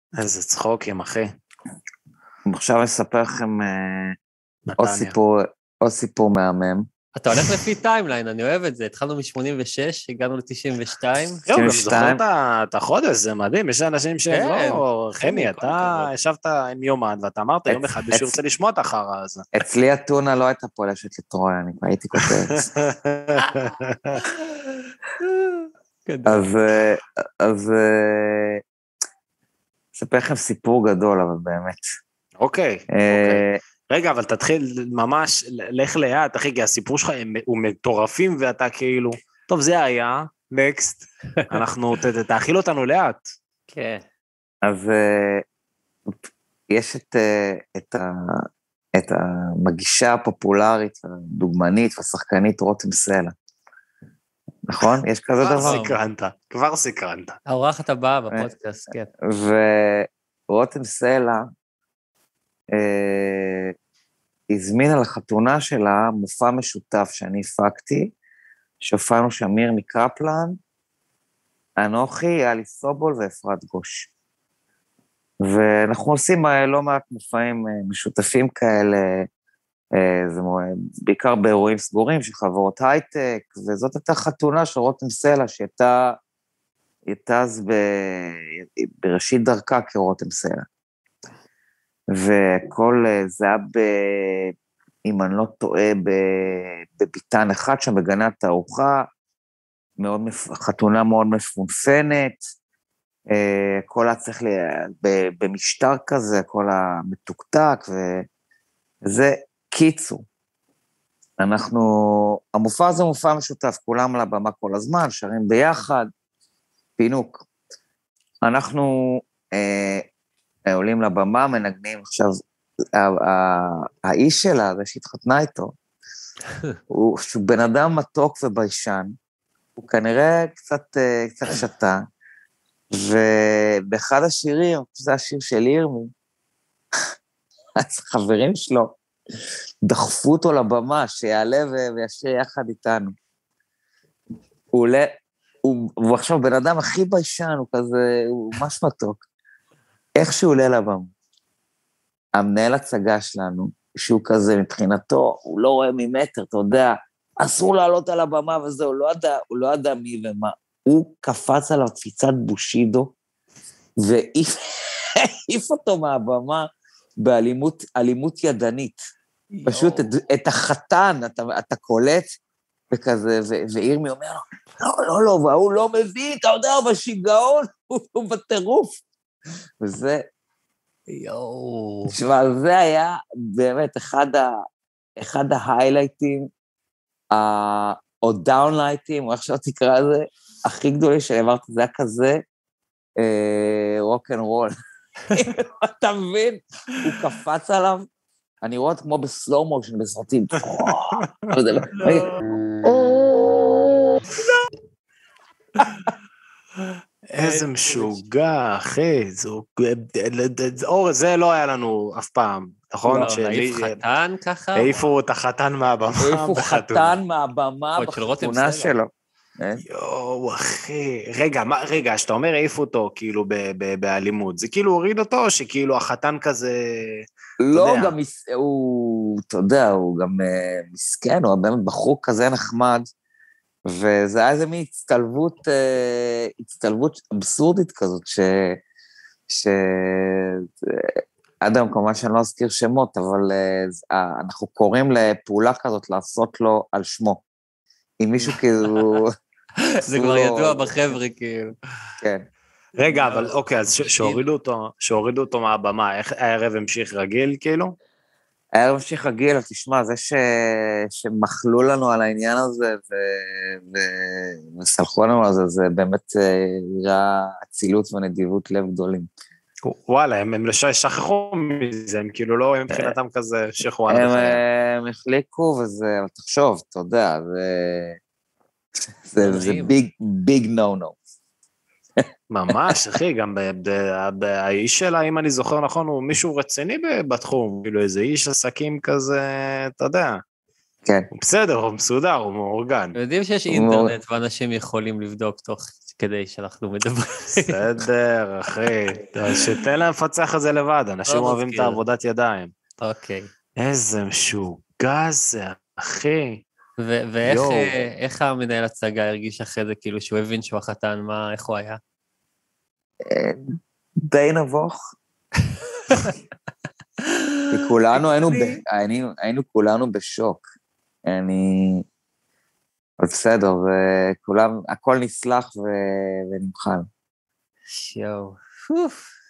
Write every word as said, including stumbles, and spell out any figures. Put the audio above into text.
איזה צחוקים, אחי. עכשיו אספר לכם עוד סיפור, עוד סיפור מהמם. אתה הולך לפי טיימליין, אני אוהב את זה. התחלנו מ-שמונים ושש, הגענו ל-תשעים ושתיים. יואו, גם זוכר את החודש, זה מדהים, יש אנשים שהם לא... חמי, אתה ישבת עם יומן, ואתה אמרת יום אחד, בשביל רוצה לשמוע את החרא הזה. אצלי הטונה לא הייתה פולשת לטרוי, אני הייתי כותב. אז, אז, אספר לכם סיפור גדול, אבל באמת. אוקיי, אוקיי. רגע, אבל תתחיל ממש, לך לאט, אחי, כי הסיפור שלך הוא מטורפים, ואתה כאילו, טוב, זה היה, נקסט, אנחנו, תאכיל אותנו לאט. כן. אז יש את, את, ה, את המגישה הפופולרית, הדוגמנית והשחקנית רותם סלע. נכון? יש כזה דבר. כבר סקרנת, כבר סקרנת. האורחת הבאה בפודקאסט, כן. ורותם סלע, אה, הזמינה לחתונה שלה מופע משותף שאני הפקתי, שהופענו שם מירמי קפלן, אנוכי, אלי סובול ואפרת גוש. ואנחנו עושים לא מעט מופעים משותפים כאלה, זה בעיקר באירועים סגורים של חברות הייטק, וזאת הייתה חתונה של רותם סלע, שהייתה הייתה אז ב, בראשית דרכה כרותם סלע. וכל זה היה, ב, אם אני לא טועה, בביתן אחד שם בגנת תערוכה, מאוד, חתונה מאוד מפונפנת, כל הצריך לי, במשטר כזה, כל המתוקתק, וזה קיצור. אנחנו, המופע הזה הוא מופע משותף, כולם על הבמה כל הזמן, שרים ביחד, פינוק. אנחנו אה, עולים לבמה, מנגנים, עכשיו, האיש שלה, זה שהתחתנה איתו, הוא, שהוא בן אדם מתוק וביישן, הוא כנראה קצת, קצת שתה, ובאחד השירים, זה השיר של ירמי, אז חברים שלו, דחפו אותו לבמה, שיעלה וישיר יחד איתנו. הוא עולה, הוא, הוא עכשיו בן אדם הכי ביישן, הוא כזה, הוא ממש מתוק. איך שהוא עולה לבמה, המנהל הצגה שלנו, שהוא כזה מבחינתו, הוא לא רואה ממטר, אתה יודע, אסור לעלות על הבמה וזה, הוא לא ידע, הוא לא ידע מי ומה. הוא קפץ עליו קפיצת בושידו, והעיף אותו מהבמה באלימות, אלימות ידנית. פשוט את, את החתן, אתה, אתה קולט, וכזה, וירמי אומר לו, לא, לא, לא, והוא לא מביא, אתה יודע, הוא בשיגעון, הוא בטירוף. וזה, יואו. תשמע, זה היה באמת אחד, ה, אחד ההיילייטים, ה, או דאונלייטים, או איך שלא תקרא לזה, הכי גדולים שאני אמרתי, זה היה כזה רוק אנד רול. אתה מבין? הוא קפץ עליו, אני רואה את כמו בסלואו מושן, בסרטים. איזה משוגע, אחי. אור, זה לא היה לנו אף פעם, נכון? העיף חתן ככה? העיפו את החתן מהבמה. העיפו חתן מהבמה בחתונה שלו. יואו, אחי. רגע, רגע, שאתה אומר העיפו אותו כאילו באלימות, זה כאילו הוריד אותו, שכאילו החתן כזה... לא, גם הוא, אתה יודע, הוא גם מסכן, הוא באמת בחור כזה נחמד, וזה היה איזה מין הצטלבות, הצטלבות אבסורדית כזאת, ש... ש... עד היום כמובן שאני לא אזכיר שמות, אבל אנחנו קוראים לפעולה כזאת לעשות לו על שמו. אם מישהו כאילו... זה כבר ידוע בחבר'ה כאילו. כן. רגע, אבל אוקיי, אז שהורידו אותו, שהורידו אותו מהבמה, איך הערב המשיך רגיל כאילו? הערב המשיך רגיל, תשמע, זה שמחלו לנו על העניין הזה, וסלחו לנו על זה, זה באמת נראה אצילות ונדיבות לב גדולים. וואלה, הם שכחו מזה, הם כאילו לא מבחינתם כזה שכחו. הם החליקו, וזה, אבל תחשוב, אתה יודע, זה ביג, ביג נו נו. ממש, אחי, גם האיש שלה, אם אני זוכר נכון, הוא מישהו רציני בתחום, כאילו איזה איש עסקים כזה, אתה יודע. כן. הוא בסדר, הוא מסודר, הוא מאורגן. יודעים שיש אינטרנט ואנשים יכולים לבדוק תוך כדי שאנחנו מדברים. בסדר, אחי. שתן להם לפצח את זה לבד, אנשים אוהבים את העבודת ידיים. אוקיי. איזה משוגע זה, אחי. ואיך המנהל הצגה הרגיש אחרי זה, כאילו שהוא הבין שהוא החתן, מה, איך הוא היה? די נבוך. כי כולנו היינו, היינו, היינו כולנו בשוק. אני... אבל בסדר, וכולם, הכל נסלח ו... ונמחל. שיו.